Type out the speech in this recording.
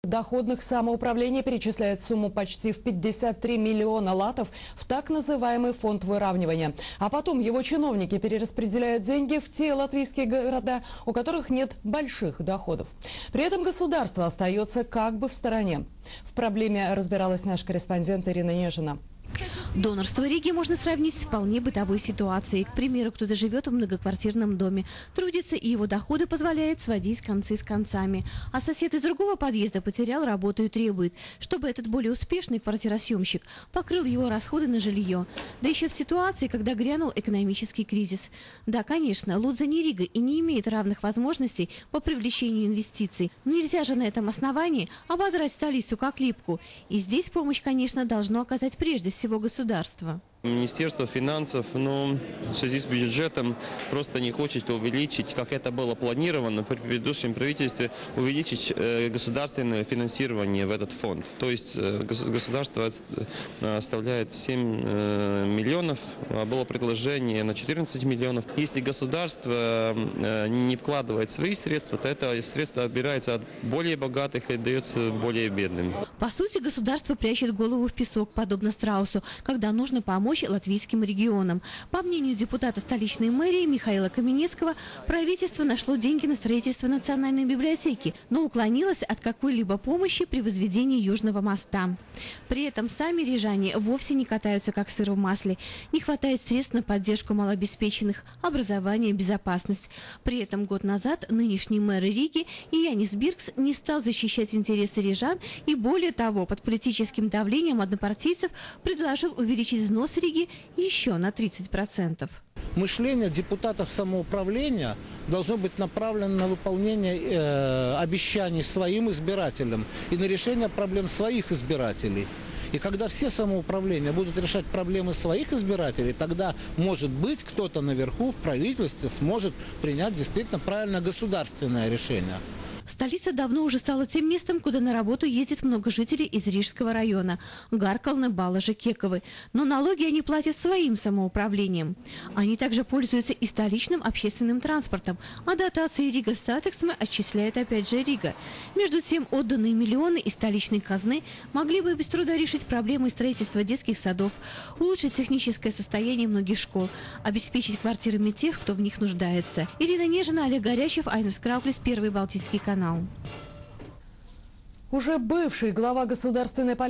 Доходных самоуправления перечисляет сумму почти в 53 миллиона латов в так называемый фонд выравнивания. А потом его чиновники перераспределяют деньги в те латвийские города, у которых нет больших доходов. При этом государство остается как бы в стороне. В проблеме разбиралась наш корреспондент Ирина Нежина. Донорство Риги можно сравнить с вполне бытовой ситуацией. К примеру, кто-то живет в многоквартирном доме, трудится, и его доходы позволяют сводить концы с концами. А сосед из другого подъезда потерял работу и требует, чтобы этот более успешный квартиросъемщик покрыл его расходы на жилье. Да еще в ситуации, когда грянул экономический кризис. Да, конечно, Лудза не Рига и не имеет равных возможностей по привлечению инвестиций. Но нельзя же на этом основании ободрать столицу как липку. И здесь помощь, конечно, должно оказать прежде всего государство. Министерство финансов, в связи с бюджетом, просто не хочет увеличить, как это было планировано при предыдущем правительстве, увеличить государственное финансирование в этот фонд. То есть государство оставляет 7 миллионов, а было предложение на 14 миллионов. Если государство не вкладывает свои средства, то это средство отбирается от более богатых и дается более бедным. По сути, государство прячет голову в песок, подобно страусу, когда нужно помочь латвийским регионам. По мнению депутата столичной мэрии Михаила Каменецкого, правительство нашло деньги на строительство национальной библиотеки, но уклонилось от какой-либо помощи при возведении Южного моста. При этом сами рижане вовсе не катаются как сыр в масле. Не хватает средств на поддержку малообеспеченных, образование, безопасность. При этом год назад нынешний мэр Риги Янис Биркс не стал защищать интересы рижан и, более того, под политическим давлением однопартийцев предложил увеличить взнос Риги еще на 30%. Мышление депутатов самоуправления должно быть направлено на выполнение обещаний своим избирателям и на решение проблем своих избирателей. И когда все самоуправления будут решать проблемы своих избирателей, тогда, может быть, кто-то наверху в правительстве сможет принять действительно правильное государственное решение. Столица давно уже стала тем местом, куда на работу ездит много жителей из Рижского района – Гаркалны, Балажи, Кековы. Но налоги они платят своим самоуправлением. Они также пользуются и столичным общественным транспортом, а дотации Рига Статексме отчисляет опять же Рига. Между тем, отданные миллионы из столичной казны могли бы без труда решить проблемы строительства детских садов, улучшить техническое состояние многих школ, обеспечить квартирами тех, кто в них нуждается. Ирина Нежина, Олег Горячев, Айнерс Крауклис, Первый Балтийский канал. Уже бывший глава государственной полиции